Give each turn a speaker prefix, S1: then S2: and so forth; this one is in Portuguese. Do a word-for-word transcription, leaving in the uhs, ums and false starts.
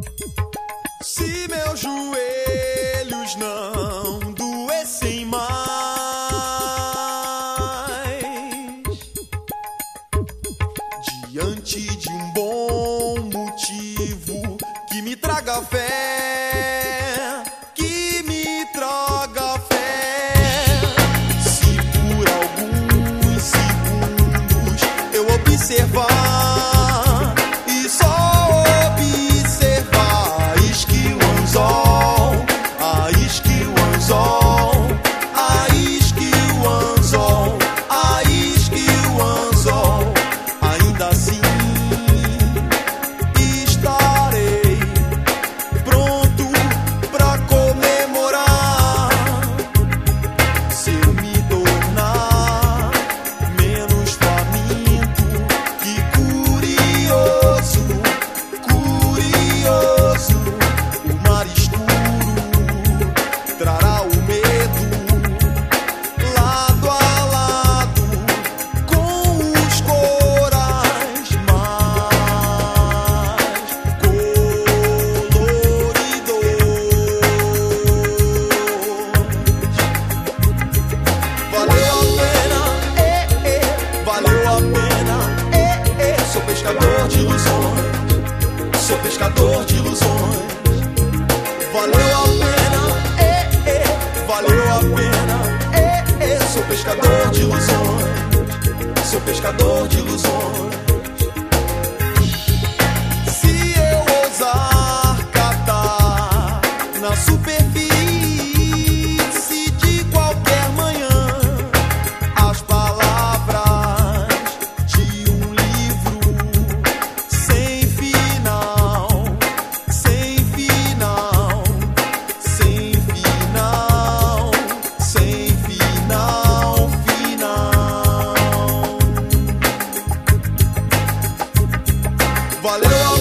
S1: Se meus joelhos não doessem mais, diante de um bom motivo que me traga fé, que me traga fé. Se por alguns segundos eu observar e só observar, isque o anzol, a isque o anzol, a isque o anzol, a isque o anzol, ainda assim estarei pronto pra comemorar. Se eu me tornar menos faminto e curioso, curioso, o mar escuro trará o medo lado a lado com os corais mais coloridos. Valeu a pena, eh, eh, valeu a pena, eh, eh. Sou pescador de ilusões, sou pescador de ilusões. Valeu a pena, eh, eh, valeu a pena, eh, eh. Sou pescador de ilusões, sou pescador de ilusões. Se eu ousar catar na superfície de qualquer manhã as palavras de um livro sem final, sem final, sem final, sem final, final. Valeu a